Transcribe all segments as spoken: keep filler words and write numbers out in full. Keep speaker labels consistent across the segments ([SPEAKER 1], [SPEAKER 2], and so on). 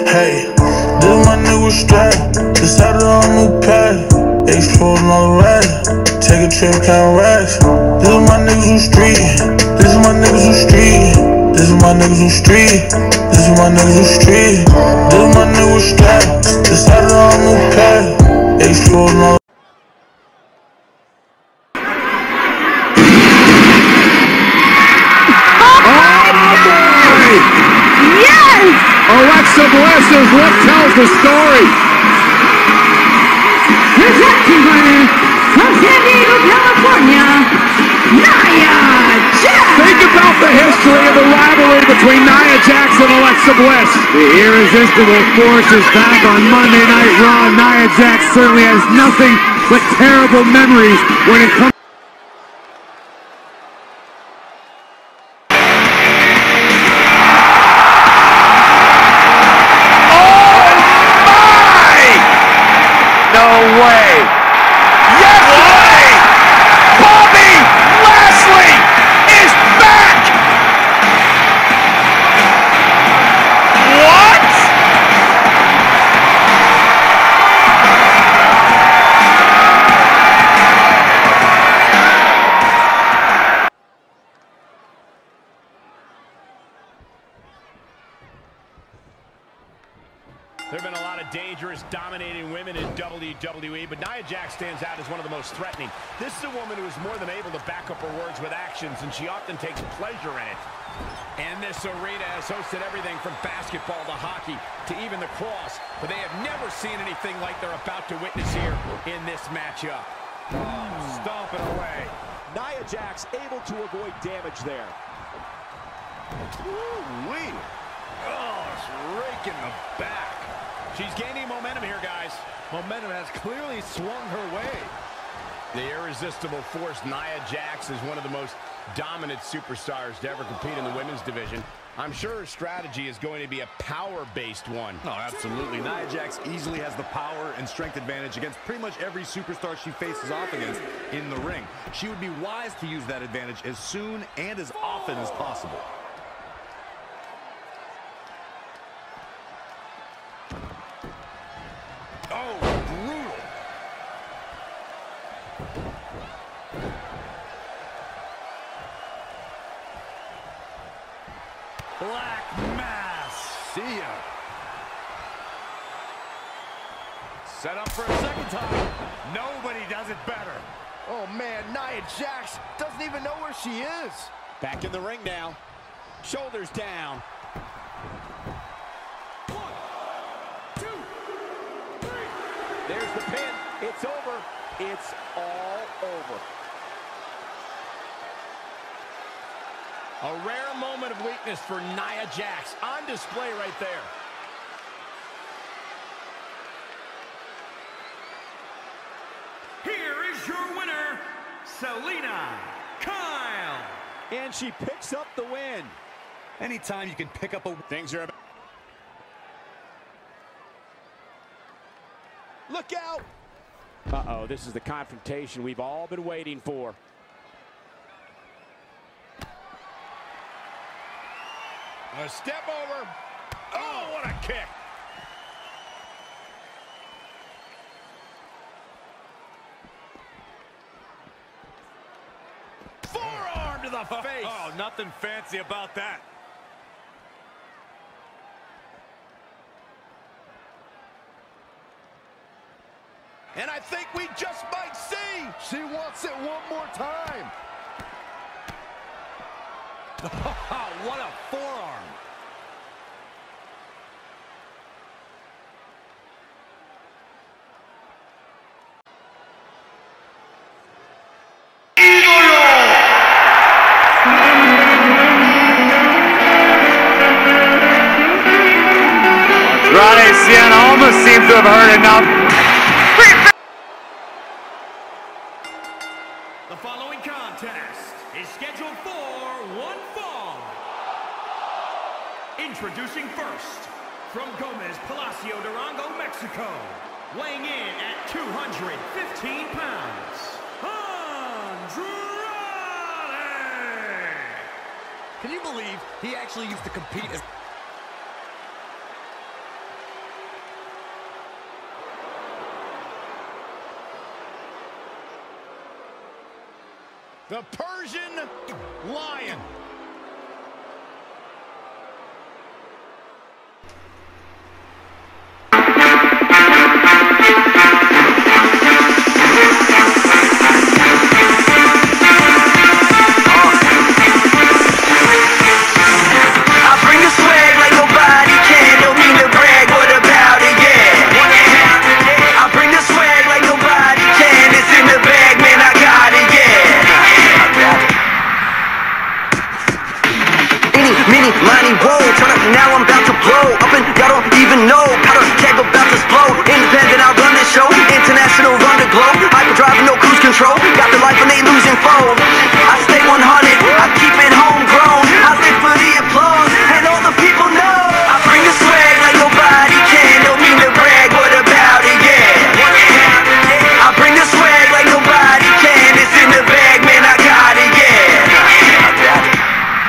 [SPEAKER 1] Hey, this my nigga strap. Decided on a new path. Exploding all the racks. Take a trip, count racks. This is my niggas who street. This is my niggas who street. This is my niggas who street. This is my niggas who street. This is my nigga strap. Decided on a new path. Exploding all.
[SPEAKER 2] Alexa Bliss is what tells the story.
[SPEAKER 3] Presenting winner from San Diego, California, Nia Jax.
[SPEAKER 2] Think about the history of the rivalry between Nia Jax and Alexa Bliss. The irresistible force is back on Monday Night Raw. Nia Jax certainly has nothing but terrible memories when it comes.
[SPEAKER 4] There have been a lot of dangerous, dominating women in W W E, but Nia Jax stands out as one of the most threatening. This is a woman who is more than able to back up her words with actions, and she often takes pleasure in it. And this arena has hosted everything from basketball to hockey to even the cross, but they have never seen anything like they're about to witness here in this matchup. Oh, stomping away.
[SPEAKER 5] Nia Jax able to avoid damage there.
[SPEAKER 4] Woo-wee. Oh, it's raking the back. She's gaining momentum here, guys. Momentum has clearly swung her way. The irresistible force, Nia Jax, is one of the most dominant superstars to ever compete in the women's division. I'm sure her strategy is going to be a power-based one.
[SPEAKER 6] Oh, absolutely. Nia Jax easily has the power and strength advantage against pretty much every superstar she faces off against in the ring. She would be wise to use that advantage as soon and as often as possible.
[SPEAKER 4] Oh, brutal. Black Mass.
[SPEAKER 6] See ya. Set up for a second time.
[SPEAKER 4] Nobody does it better.
[SPEAKER 5] Oh, man, Nia Jax doesn't even know where she is.
[SPEAKER 4] Back in the ring now. Shoulders down. There's the pin. It's over. It's all over. A rare moment of weakness for Nia Jax. On display right there.
[SPEAKER 7] Here is your winner, Selina Kyle.
[SPEAKER 5] And she picks up the win.
[SPEAKER 6] Anytime you can pick up a...
[SPEAKER 4] Things are...
[SPEAKER 5] Look out!
[SPEAKER 4] Uh-oh, this is the confrontation we've all been waiting for. A step over. Oh, what a kick. Forearm to the face.
[SPEAKER 6] Oh, nothing fancy about that.
[SPEAKER 4] And I think we just might see.
[SPEAKER 5] She wants it one more time.
[SPEAKER 6] What a forearm.
[SPEAKER 2] Andrade Cien almost seems to have heard enough.
[SPEAKER 7] The following contest is scheduled for one fall. Introducing first, from Gomez Palacio Durango, Mexico, weighing in at two hundred fifteen pounds, Andrade!
[SPEAKER 6] Can you believe he actually used to compete as...
[SPEAKER 4] The Persian Lion.
[SPEAKER 8] Now I'm about to blow up and y'all don't even know. Powder keg about to explode. Independent, I run this show. International, run the globe. Hyper driving, no cruise control. Got the life when they losing foe. I stay one hundred, I keep it homegrown. I live for the applause and all the people know. I bring the swag like nobody can. Don't mean to brag, what about it? Yeah. I bring the swag like nobody can. It's in the bag, man, I got it. Yeah. I got it.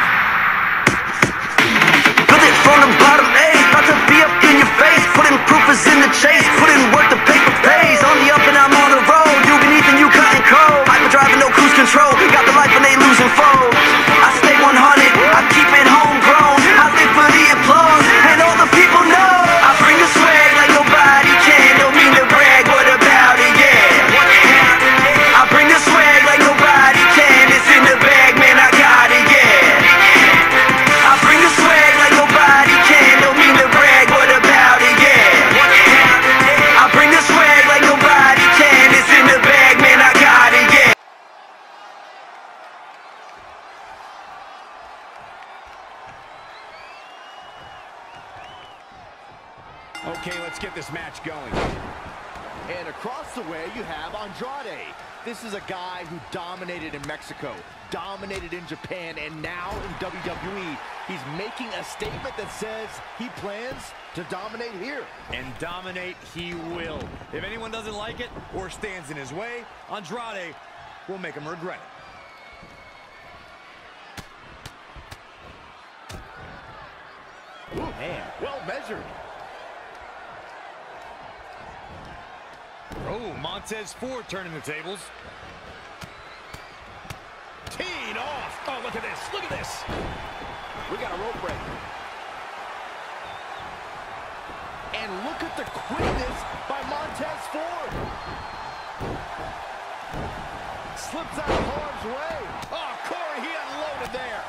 [SPEAKER 8] From the bottom, ayy, about to be up in your face. Putting proof is in the chase. Put in work, the paper pays. On the up and I'm on the road. You beneath and you cutting cold. Hyper driving, no cruise control. Got the life when they losing foes. I stay one hundred, I keep it homegrown. I live for the applause and all the people know. I bring the swag like nobody can. Don't mean to brag, what about it? Yeah. I bring the swag like nobody can. It's in the bag, man, I got it. Yeah. I bring the swag like nobody can. Don't mean to brag, what about it? Yeah. I bring the swag like nobody can. It's in the bag, man, I got it. Yeah.
[SPEAKER 4] Okay, let's get this match going.
[SPEAKER 5] And across the way, you have Andrade. This is a guy who dominated in Mexico, dominated in Japan, and now in W W E. He's making a statement that says he plans to dominate here.
[SPEAKER 6] And dominate he will. If anyone doesn't like it or stands in his way, Andrade will make him regret it.
[SPEAKER 5] Ooh, man, well measured.
[SPEAKER 6] Oh, Montez Ford turning the tables.
[SPEAKER 4] Teed off. Oh, look at this. Look at this.
[SPEAKER 5] We got a rope break. And look at the quickness by Montez Ford. Slips out of harm's way.
[SPEAKER 4] Oh, Corey, he unloaded there.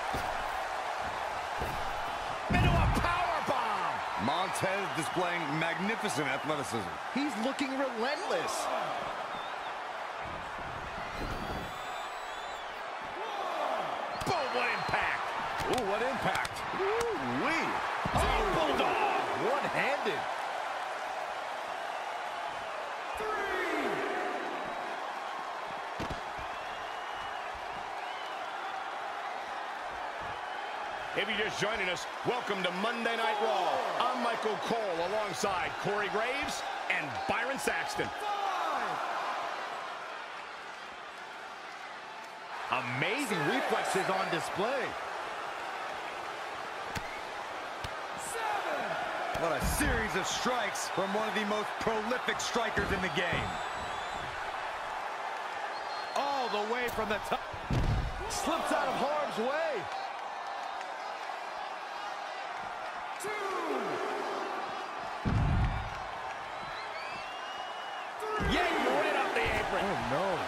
[SPEAKER 4] Into a power bomb.
[SPEAKER 6] Montez displaying magnificent athleticism.
[SPEAKER 5] He's looking relentless.
[SPEAKER 4] Boom, what impact.
[SPEAKER 5] Ooh, what impact. Ooh-wee. Oh, Bulldog. One-handed.
[SPEAKER 4] If you're just joining us, welcome to Monday Night Raw. I'm Michael Cole alongside Corey Graves and Byron Saxton.
[SPEAKER 5] Amazing reflexes on display.
[SPEAKER 6] What a series of strikes from one of the most prolific strikers in the game.
[SPEAKER 5] All the way from the top. Slips out of harm's way. Two. Three.
[SPEAKER 4] Yeah, right off the apron.
[SPEAKER 5] Oh, no.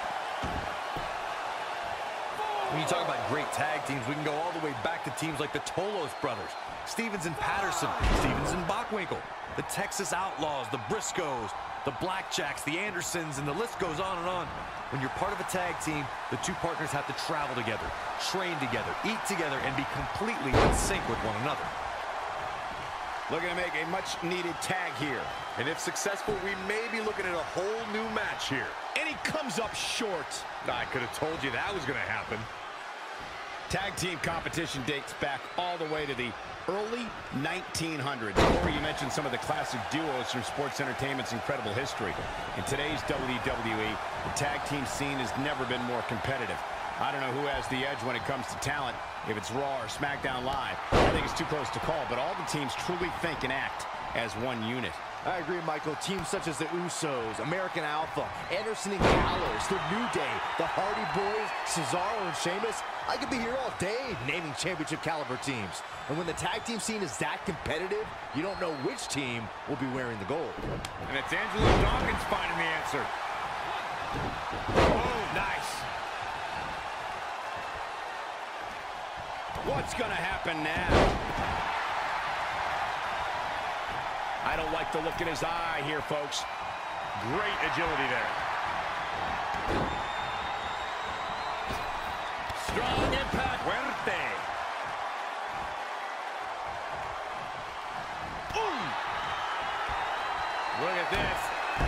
[SPEAKER 6] When you talk about great tag teams, we can go all the way back to teams like the Tolos brothers, Stevens and Patterson, Stevens and Bockwinkel, the Texas Outlaws, the Briscoes, the Blackjacks, the Andersons, and the list goes on and on. When you're part of a tag team, the two partners have to travel together, train together, eat together, and be completely in sync with one another.
[SPEAKER 4] Looking to make a much-needed tag here.
[SPEAKER 6] And if successful, we may be looking at a whole new match here.
[SPEAKER 4] And he comes up short.
[SPEAKER 6] I could have told you that was going to happen.
[SPEAKER 4] Tag team competition dates back all the way to the early nineteen hundreds. Corey, you mentioned some of the classic duos from sports entertainment's incredible history. In today's W W E, the tag team scene has never been more competitive. I don't know who has the edge when it comes to talent, if it's Raw or SmackDown Live. I think it's too close to call, but all the teams truly think and act as one unit.
[SPEAKER 5] I agree, Michael. Teams such as the Usos, American Alpha, Anderson and Gallows, The New Day, the Hardy Boys, Cesaro and Sheamus. I could be here all day naming championship caliber teams. And when the tag team scene is that competitive, you don't know which team will be wearing the gold.
[SPEAKER 4] And it's Angelo Dawkins finding the answer. Oh, nice. What's going to happen now? I don't like the look in his eye here, folks. Great agility there. Strong impact. Fuerte. Ooh. Look at this.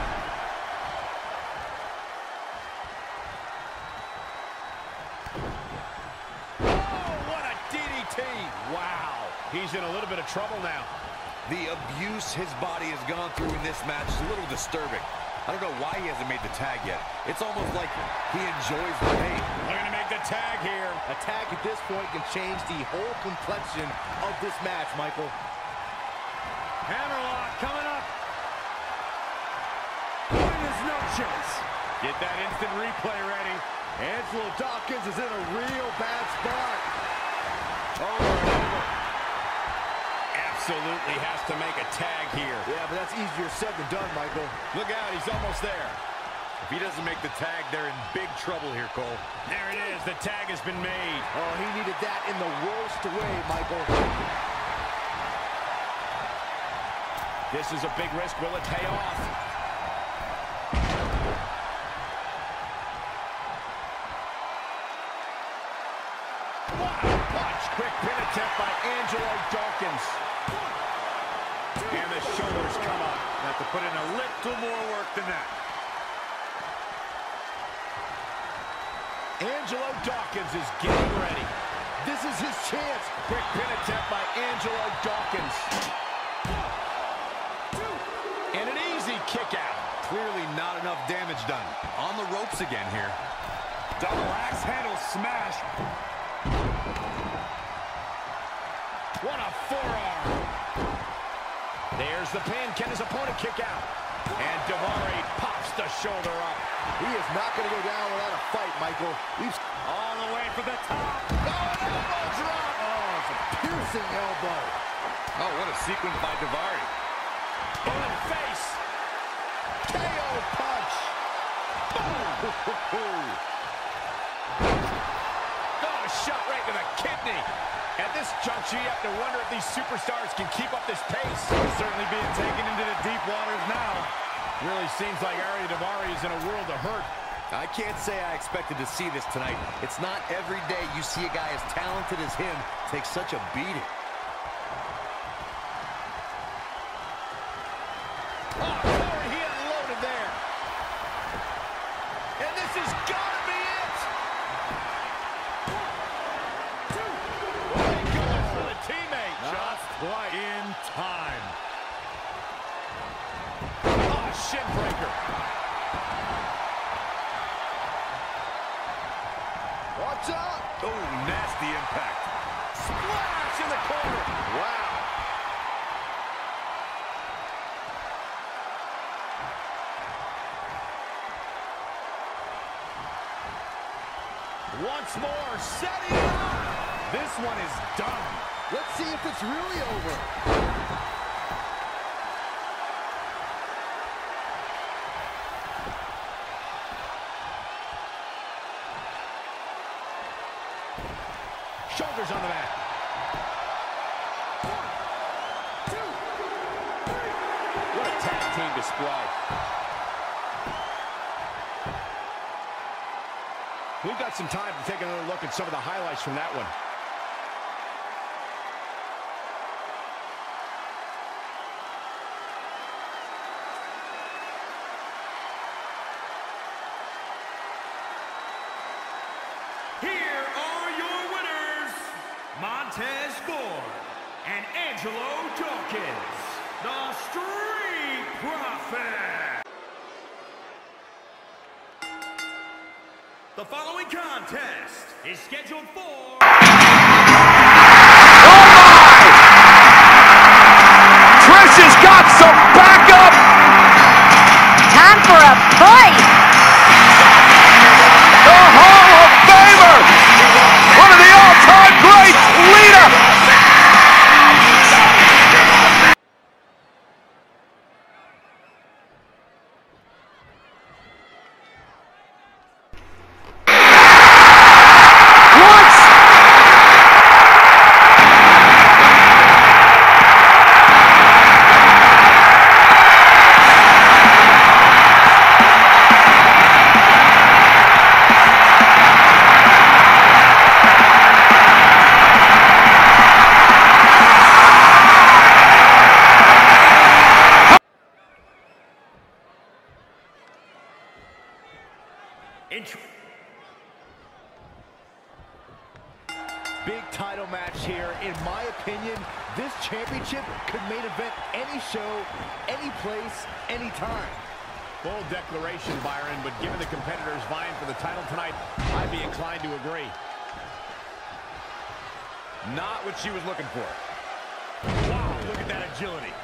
[SPEAKER 4] Oh, what a D D T. Wow. He's in a little bit of trouble now.
[SPEAKER 6] The abuse his body has gone through in this match is a little disturbing. I don't know why he hasn't made the tag yet. It's almost like he enjoys the pain.
[SPEAKER 4] Looking to make the tag here.
[SPEAKER 5] A tag at this point can change the whole complexion of this match, Michael.
[SPEAKER 4] Hammerlock coming up. There's no chance. Get that instant replay ready.
[SPEAKER 5] Angelo Dawkins is in a real bad spot.
[SPEAKER 4] Over and over. Absolutely has to make a tag here.
[SPEAKER 5] Yeah, but that's easier said than done, Michael.
[SPEAKER 4] Look out, he's almost there.
[SPEAKER 6] If he doesn't make the tag, they're in big trouble here, Cole.
[SPEAKER 4] There it is, the tag has been made.
[SPEAKER 5] Oh, he needed that in the worst way, Michael.
[SPEAKER 4] This is a big risk. Will it pay off? What a punch. Quick pin attempt by Angelo Dawkins. And the shoulders come up.
[SPEAKER 6] Have to put in a little more work than that.
[SPEAKER 4] Angelo Dawkins is getting ready.
[SPEAKER 5] This is his chance.
[SPEAKER 4] Quick pin attempt by Angelo Dawkins. And an easy kick out.
[SPEAKER 6] Clearly not enough damage done. On the ropes again here.
[SPEAKER 4] Double axe handle smash. What a forearm. There's the pin. Can his opponent kick out? And Daivari pops the shoulder up.
[SPEAKER 5] He is not going to go down without a fight, Michael. He's
[SPEAKER 4] all the way for the top. Oh, an elbow drop.
[SPEAKER 5] Oh, it's a piercing elbow.
[SPEAKER 6] Oh, what a sequence by Daivari.
[SPEAKER 4] On face.
[SPEAKER 5] K O punch.
[SPEAKER 4] Boom. Oh, shot right to the kidney. At this juncture, you have to wonder if these superstars can keep up this pace. They're certainly being taken into the deep waters now. Really seems like Ariya Daivari is in a world of hurt.
[SPEAKER 6] I can't say I expected to see this tonight. It's not every day you see a guy as talented as him take such a beating.
[SPEAKER 4] Oh, Corey, he unloaded there. And this has got to be it. He goes for the teammate. Just quite in time. Oh, shin breaker.
[SPEAKER 5] Watch out.
[SPEAKER 6] Oh, nasty impact.
[SPEAKER 4] Splash in the corner. Wow. Once more, setting up. This one is done.
[SPEAKER 5] Let's see if it's really over.
[SPEAKER 4] Shoulders on the mat.
[SPEAKER 5] One, two, three.
[SPEAKER 4] What a tag team display. We've got some time to take another look at some of the highlights from that one.
[SPEAKER 7] Here are your winners, Montez Ford and Angelo Dawkins, the Street Profits. The following contest is scheduled for...
[SPEAKER 2] Trish has got some backup.
[SPEAKER 5] Big title match here. In my opinion, this championship could main event any show, any place, anytime.
[SPEAKER 4] Bold declaration, Byron, but given the competitors vying for the title tonight, I'd be inclined to agree.
[SPEAKER 6] Not what she was looking for. Wow, look at that agility.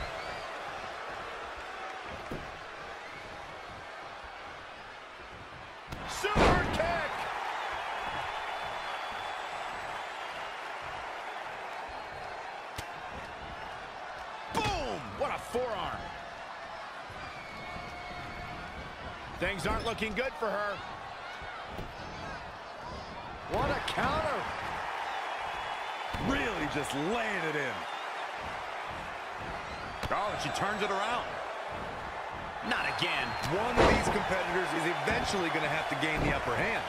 [SPEAKER 4] Super kick! Boom! What a forearm. Things aren't looking good for her.
[SPEAKER 5] What a counter.
[SPEAKER 6] Really just laying it in. Oh, and she turns it around.
[SPEAKER 4] Not again.
[SPEAKER 6] One of these competitors is eventually going to have to gain the upper hand.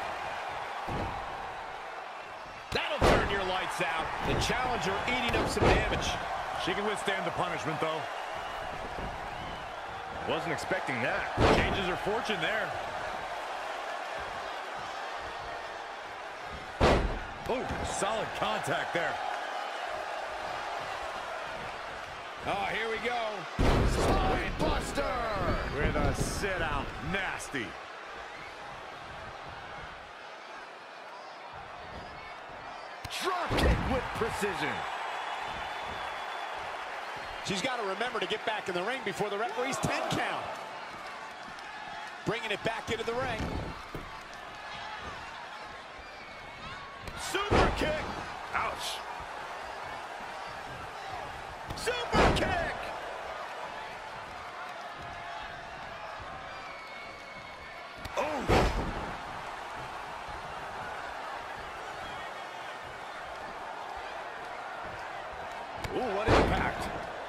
[SPEAKER 4] That'll turn your lights out. The challenger eating up some damage.
[SPEAKER 6] She can withstand the punishment, though. Wasn't expecting that. Changes her fortune there. Oh, solid contact there.
[SPEAKER 4] Oh, here we go.
[SPEAKER 5] Spine buster.
[SPEAKER 6] With a sit out. Nasty.
[SPEAKER 5] Drop kick with precision.
[SPEAKER 4] She's got to remember to get back in the ring before the referee's ten count. Bringing it back into the ring. Super kick.
[SPEAKER 6] Ouch.
[SPEAKER 4] Super kick.
[SPEAKER 6] Oh. Ooh, what impact.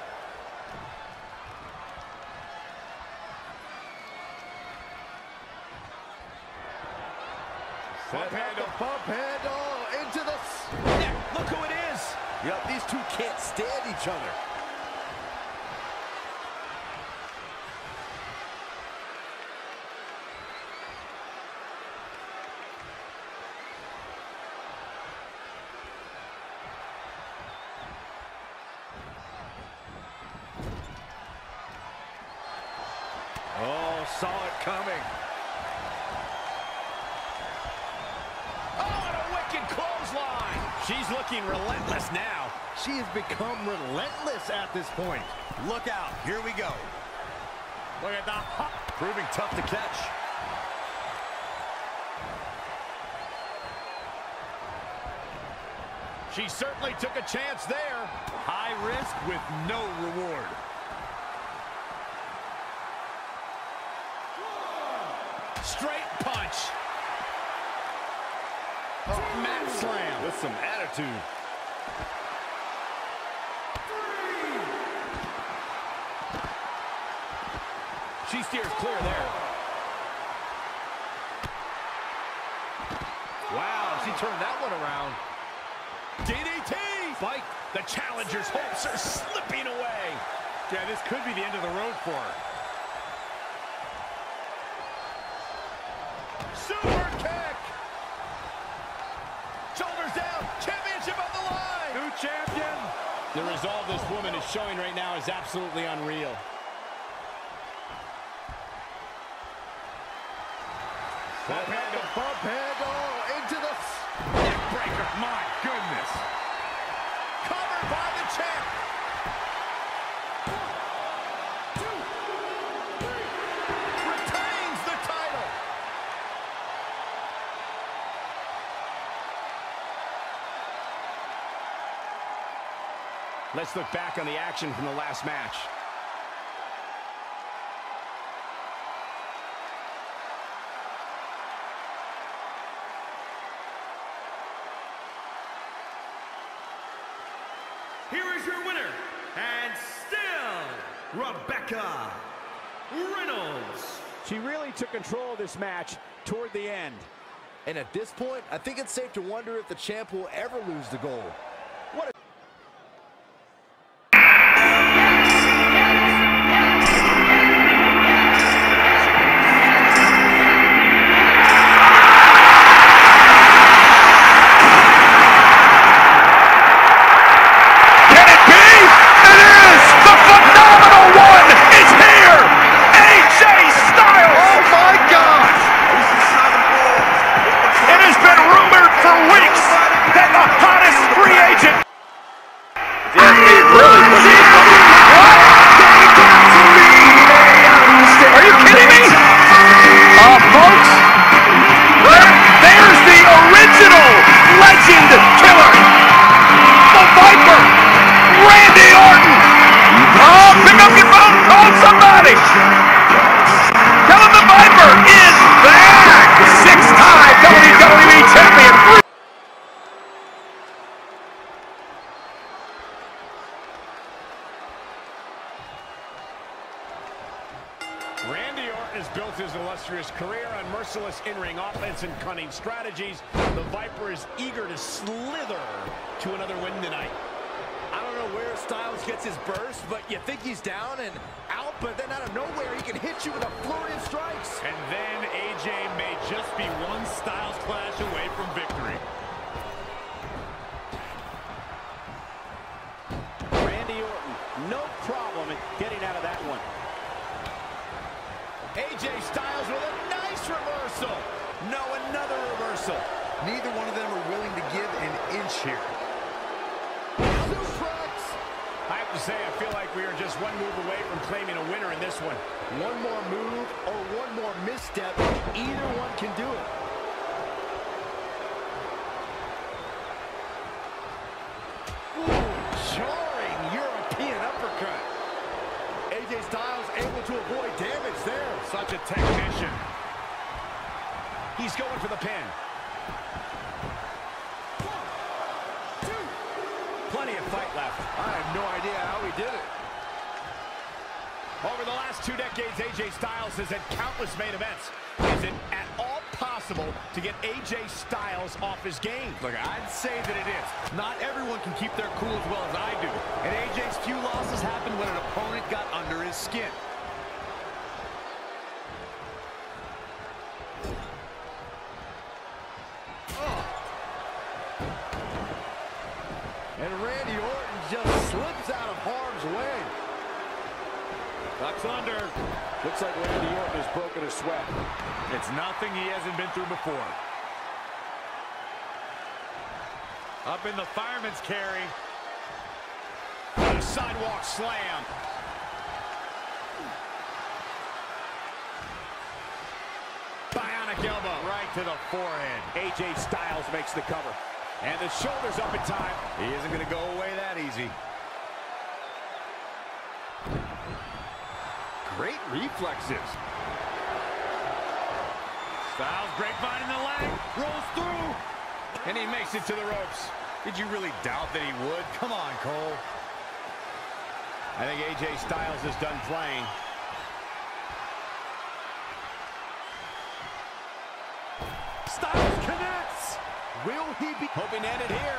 [SPEAKER 5] Pump handle, pump handle, into the...
[SPEAKER 4] Yeah, look who it is.
[SPEAKER 5] Yep, these two can't stand each other.
[SPEAKER 6] Oh, saw it coming.
[SPEAKER 4] She's looking relentless now.
[SPEAKER 5] She has become relentless at this point.
[SPEAKER 6] Look out. Here we go.
[SPEAKER 4] Look at that.
[SPEAKER 6] Proving tough to catch.
[SPEAKER 4] She certainly took a chance there.
[SPEAKER 6] High risk with no reward.
[SPEAKER 4] Straight punch.
[SPEAKER 5] Oh, mat slam.
[SPEAKER 6] With some attitude.
[SPEAKER 4] She steers clear there.
[SPEAKER 5] Wow, she turned that one around.
[SPEAKER 4] D D T! Fight. The challenger's hopes are slipping away.
[SPEAKER 6] Yeah, this could be the end of the road for her.
[SPEAKER 4] Super kick! Shoulders down. Championship on the line.
[SPEAKER 6] New champion.
[SPEAKER 4] The resolve this woman is showing right now is absolutely unreal.
[SPEAKER 5] Bump handle, bump handle, into the...
[SPEAKER 4] Neck breaker.
[SPEAKER 6] My goodness.
[SPEAKER 4] Covered by the champ.
[SPEAKER 7] One, two, three.
[SPEAKER 4] Retains the title. Let's look back on the action from the last match.
[SPEAKER 7] Here is your winner, and still, Rebecca Reynolds.
[SPEAKER 4] She really took control of this match toward the end.
[SPEAKER 5] And at this point, I think it's safe to wonder if the champ will ever lose the gold. What a
[SPEAKER 4] built his illustrious career on merciless in-ring offense and cunning strategies, the Viper is eager to slither to another win tonight.
[SPEAKER 5] I don't know where Styles gets his burst, but you think he's down and out, but then out of nowhere he can hit you with a flurry of strikes.
[SPEAKER 4] And then A J may just be one Styles clash away from victory.
[SPEAKER 5] Randy Orton, no problem in getting out of that one. A J Styles with a nice reversal. No, another reversal.
[SPEAKER 6] Neither one of them are willing to give an inch here.
[SPEAKER 5] Suplex.
[SPEAKER 4] I have to say, I feel like we are just one move away from claiming a winner in this one.
[SPEAKER 5] One more move or one more misstep, either one can do it. Ooh, jarring European uppercut. A J Styles able to avoid damage there.
[SPEAKER 4] Such a technician. He's going for the pin. Plenty of fight left.
[SPEAKER 5] I have no idea how he did it.
[SPEAKER 4] Over the last two decades, A J Styles has had countless main events. Is it at all possible to get A J Styles off his game?
[SPEAKER 6] Look, I'd say that it is. Not everyone can keep their cool as well as I do. And A J's few losses happened when an opponent got under his skin.
[SPEAKER 5] And Randy Orton just slips out of harm's way.
[SPEAKER 4] Ducks under.
[SPEAKER 5] Looks like Randy Orton has broken a sweat.
[SPEAKER 4] It's nothing he hasn't been through before. Up in the fireman's carry. A sidewalk slam. Bionic elbow. Right to the forehead. A J Styles makes the cover. And the shoulder's up in time.
[SPEAKER 6] He isn't going to go away that easy.
[SPEAKER 4] Great reflexes. Styles grapevine in the leg. Rolls through. And he makes it to the ropes.
[SPEAKER 6] Did you really doubt that he would? Come on, Cole.
[SPEAKER 4] I think A J Styles is done playing.
[SPEAKER 5] Styles connects. Will he be
[SPEAKER 4] hoping to end it here?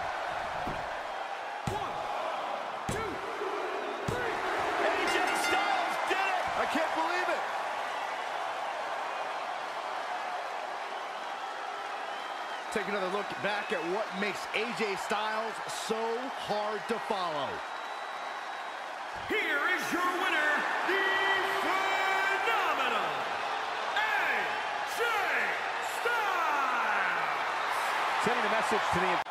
[SPEAKER 5] One, two, three. A J Styles did it. I can't believe it. Take another look back at what makes A J Styles so hard to follow.
[SPEAKER 7] Here is your winner, the phenomenal A J Styles.
[SPEAKER 5] Sending a message to the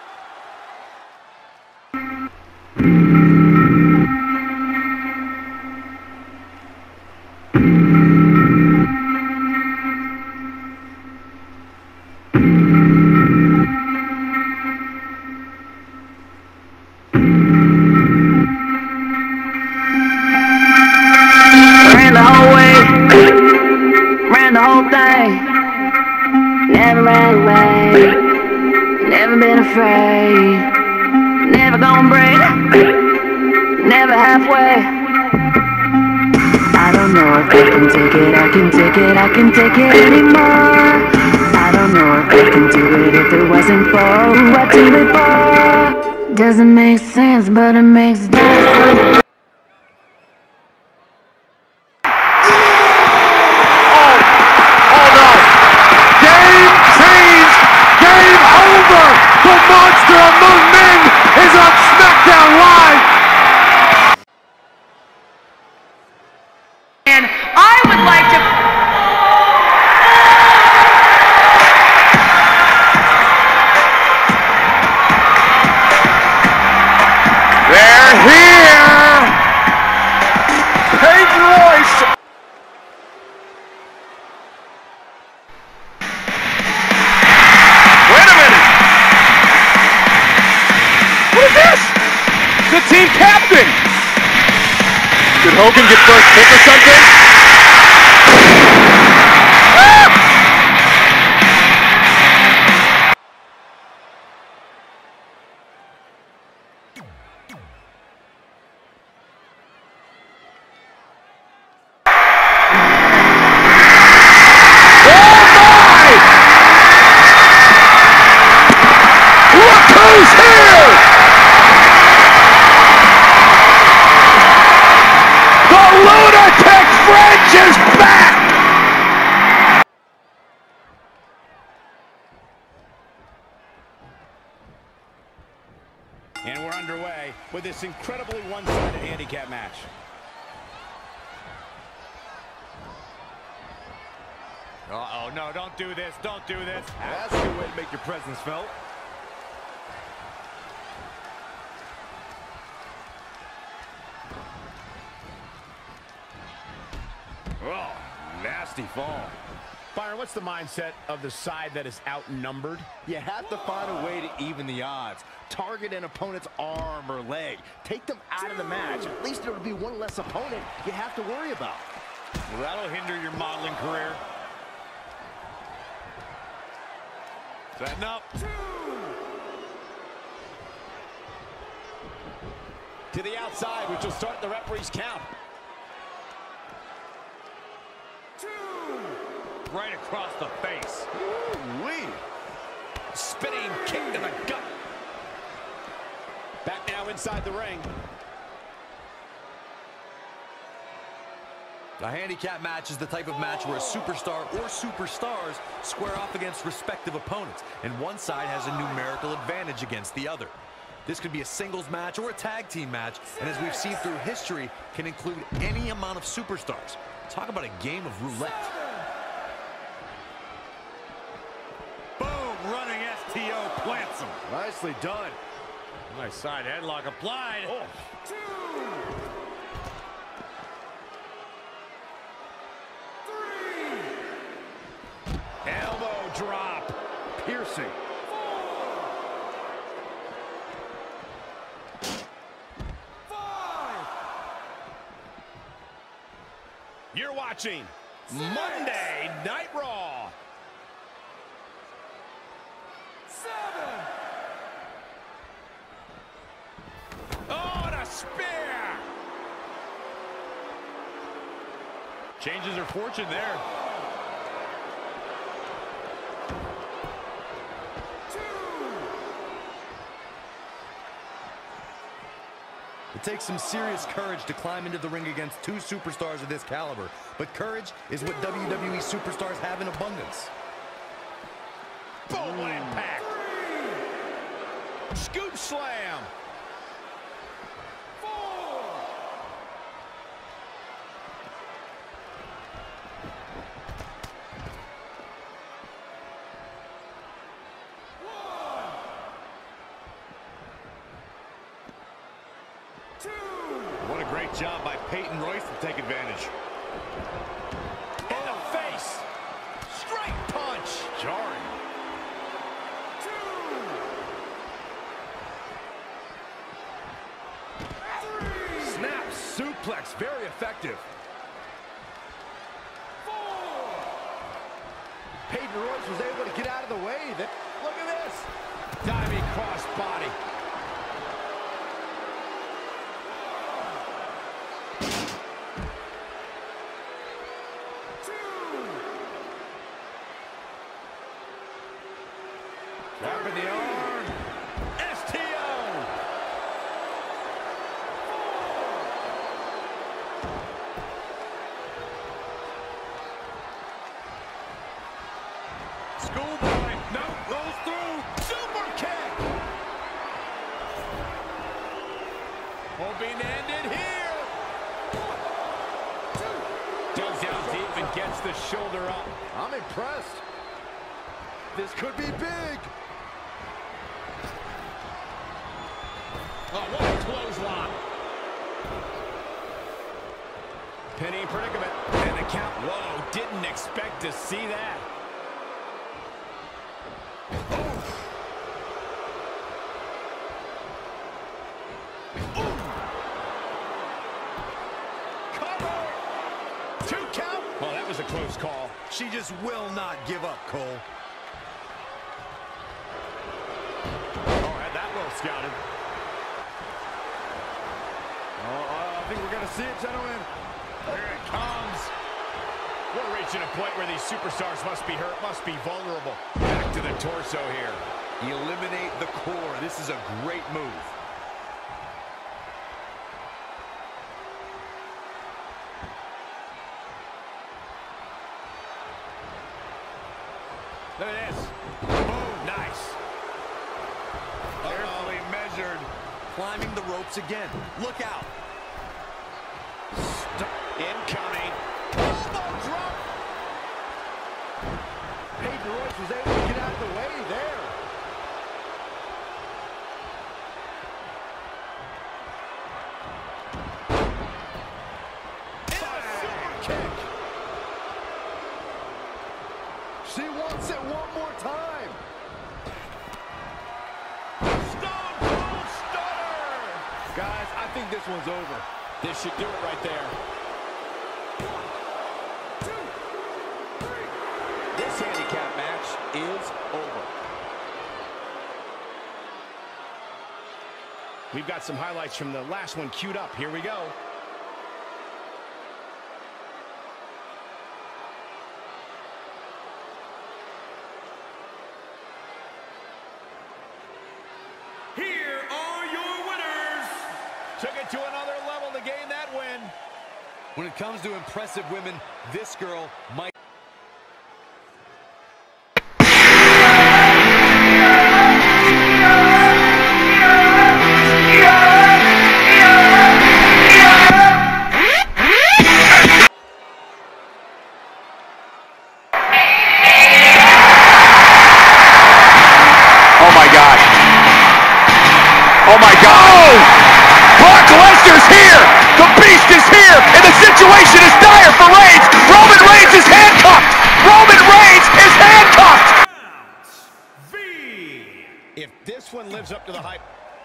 [SPEAKER 8] Ran the whole way, ran the whole thing. Never ran away, never been afraid. Never gonna break, never halfway. I don't know if I can take it, I can take it, I can take it anymore. I don't know if I can do it if it wasn't for who I do it for. Doesn't make sense, but it makes sense.
[SPEAKER 2] The monster among men is on SmackDown Live!
[SPEAKER 3] And I would like to...
[SPEAKER 2] They're here! Peyton Royce! Wait a minute! What is this? The team captain! Did Hogan get first pick or something? Ah!
[SPEAKER 4] And we're underway with this incredibly one-sided handicap match.
[SPEAKER 6] Uh-oh, no, don't do this, don't do this.
[SPEAKER 5] That's a good way to make your presence felt.
[SPEAKER 4] Oh, nasty fall. Byron, what's the mindset of the side that is outnumbered?
[SPEAKER 5] You have to find a way to even the odds. Target an opponent's arm or leg. Take them out of the match. At least there would be one less opponent you have to worry about.
[SPEAKER 6] Well, that'll hinder your modeling career. Setting up.
[SPEAKER 4] To the outside, which will start the referee's count.
[SPEAKER 6] Right across the face.
[SPEAKER 4] Ooh-wee. Spinning kick to the gut. Back now inside the ring.
[SPEAKER 6] A handicap match is the type of match where a superstar or superstars square off against respective opponents, and one side has a numerical advantage against the other. This could be a singles match or a tag team match, and as we've seen through history, can include any amount of superstars. Talk about a game of roulette.
[SPEAKER 7] Running S T O plants him.
[SPEAKER 5] Nicely done.
[SPEAKER 6] Nice side headlock applied.
[SPEAKER 7] Oh. Two. Three.
[SPEAKER 4] Elbow drop.
[SPEAKER 5] Piercing.
[SPEAKER 7] Four. Five.
[SPEAKER 4] You're watching Six. Monday Night Raw.
[SPEAKER 7] Seven.
[SPEAKER 4] Oh, and a spear!
[SPEAKER 6] Changes her fortune there.
[SPEAKER 7] Two.
[SPEAKER 6] It takes some serious courage to climb into the ring against two superstars of this caliber, but courage is what W W E superstars have in abundance.
[SPEAKER 4] Boom, what impact! Scoop slam!
[SPEAKER 7] Four. One. Two.
[SPEAKER 6] What a great job by Peyton Royce to take advantage.
[SPEAKER 4] In the face! Straight punch!
[SPEAKER 6] Jarring.
[SPEAKER 5] Snap suplex. Very effective.
[SPEAKER 7] Four.
[SPEAKER 5] Peyton Royce was able to get out of the way. Then look at this.
[SPEAKER 4] Diving cross body.
[SPEAKER 5] Dropping the arm.
[SPEAKER 4] S T O!
[SPEAKER 6] Schoolboy. No, goes through.
[SPEAKER 4] Super kick! Hoping to end it here. Goes down deep and gets the shoulder up.
[SPEAKER 5] I'm impressed. This could be big.
[SPEAKER 4] Oh, what a clothesline. Penny predicament. And the count. Whoa, didn't expect to see that. A close call.
[SPEAKER 6] She just will not give up, Cole.
[SPEAKER 5] Oh, had that well scouted. Oh, I think we're going to see it, gentlemen.
[SPEAKER 4] Here it comes. We're reaching a point where these superstars must be hurt, must be vulnerable. Back to the torso here.
[SPEAKER 6] Eliminate the core. This is a great move.
[SPEAKER 4] Look at this. Boom, nice.
[SPEAKER 6] Carefully measured. climbing the ropes again. Look out.
[SPEAKER 4] St incoming. Elbow drop.
[SPEAKER 5] Peyton Royce was able to get out of the way there. She wants it one more time.
[SPEAKER 4] Stone Cold Stunner.
[SPEAKER 5] Guys, I think this one's over.
[SPEAKER 4] This should do it right there.
[SPEAKER 7] One, two, three.
[SPEAKER 4] This handicap match is over. We've got some highlights from the last one queued up. Here we go.
[SPEAKER 7] Here are your winners.
[SPEAKER 4] Took it to another level to gain that win.
[SPEAKER 6] When it comes to impressive women, this girl might...
[SPEAKER 2] Oh my God. Oh my God. Oh! Brock Lesnar's here! The Beast is here! And the situation is dire for Reigns! Roman Reigns is handcuffed! Roman Reigns is handcuffed!
[SPEAKER 7] V.
[SPEAKER 4] If this one lives up to the hype.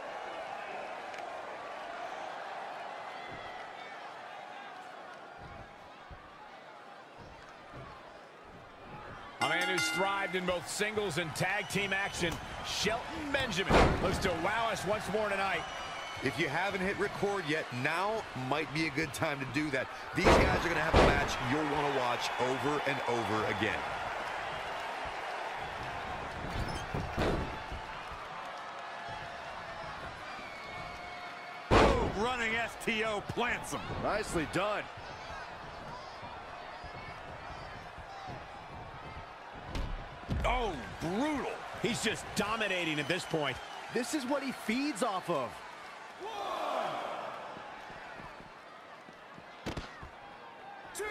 [SPEAKER 4] A man who's thrived in both singles and tag team action, Shelton Benjamin looks to wow us once more tonight.
[SPEAKER 6] If you haven't hit record yet, now might be a good time to do that. These guys are going to have a match you'll want to watch over and over again.
[SPEAKER 2] Oh, running S T O plants him.
[SPEAKER 5] Nicely done.
[SPEAKER 4] Oh, brutal. He's just dominating at this point.
[SPEAKER 5] This is what he feeds off of.
[SPEAKER 7] One. Two.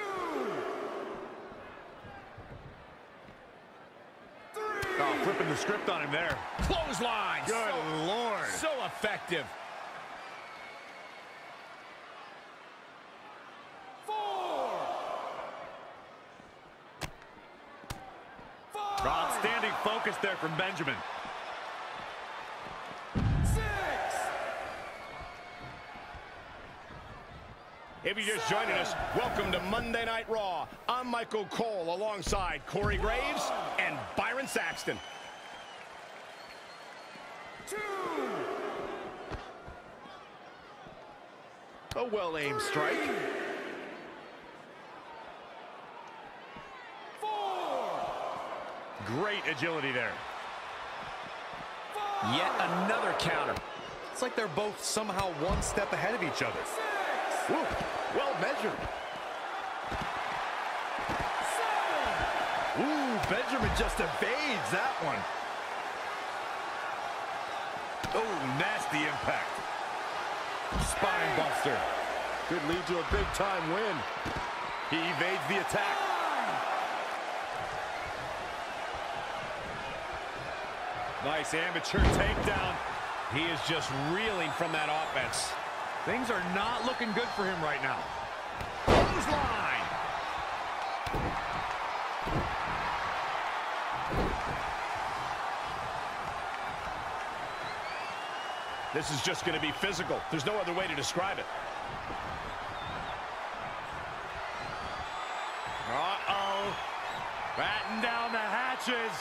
[SPEAKER 7] Three.
[SPEAKER 2] Oh, flipping the script on him there.
[SPEAKER 4] Clothesline.
[SPEAKER 2] Good
[SPEAKER 4] so,
[SPEAKER 2] Lord.
[SPEAKER 4] So effective.
[SPEAKER 2] Outstanding focus there from Benjamin.
[SPEAKER 7] Six.
[SPEAKER 4] If you're just joining us, welcome to Monday Night Raw. I'm Michael Cole alongside Corey Graves and Byron Saxton.
[SPEAKER 7] Two.
[SPEAKER 5] A well-aimed strike.
[SPEAKER 2] Great agility there.
[SPEAKER 4] Yet another counter.
[SPEAKER 6] It's like they're both somehow one step ahead of each other.
[SPEAKER 7] Six.
[SPEAKER 5] Woo, well measured.
[SPEAKER 7] Seven.
[SPEAKER 5] Ooh, Benjamin just evades that one.
[SPEAKER 2] Oh, nasty impact.
[SPEAKER 5] Spine buster. Could lead to a big-time win.
[SPEAKER 2] He evades the attack. Nice amateur takedown.
[SPEAKER 4] He is just reeling from that offense.
[SPEAKER 2] Things are not looking good for him right now.
[SPEAKER 4] Clothesline. This is just going to be physical. There's no other way to describe it.
[SPEAKER 2] Uh-oh. Batten down the hatches.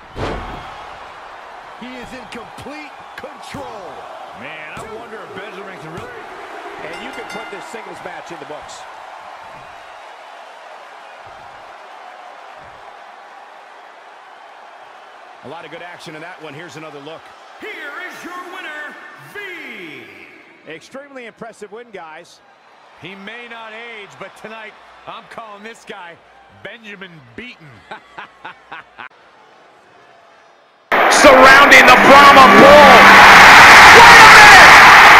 [SPEAKER 5] He is in complete control.
[SPEAKER 2] Man, I wonder if Benjamin can really...
[SPEAKER 4] And you can put this singles match in the books. A lot of good action in that one. Here's another look.
[SPEAKER 7] Here is your winner, V.
[SPEAKER 4] Extremely impressive win, guys.
[SPEAKER 2] He may not age, but tonight, I'm calling this guy Benjamin Beaten. Surrounding the Brahma Bull. Wait a minute!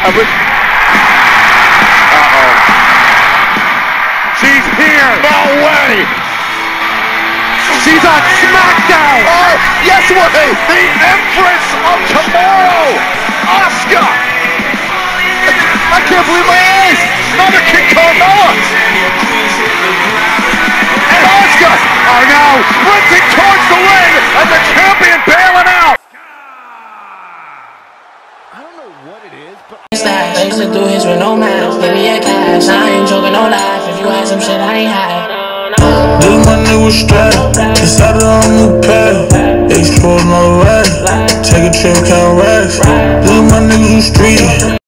[SPEAKER 2] Uh-oh. She's here.
[SPEAKER 9] No way.
[SPEAKER 2] She's on SmackDown.
[SPEAKER 9] Oh, yes way. The Empress of Tomorrow. Asuka. I can't believe my eyes. Another King Carmella. And Asuka.
[SPEAKER 2] Oh no.
[SPEAKER 9] Sprinting towards the ring and the champion bailing out.
[SPEAKER 5] I don't know what it is, but
[SPEAKER 10] I used to do his with no mask. Give me a cash, I ain't joking, no life. If you had some shit, I ain't hide.
[SPEAKER 1] This my nigga straight. Decided on a new path. Explore another way. Take a trip, count racks. This my niggas who street.